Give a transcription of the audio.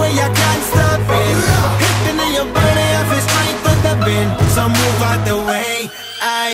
way, I can't stop it. Hitting in your body, I feel strength with the bend. So move out the way.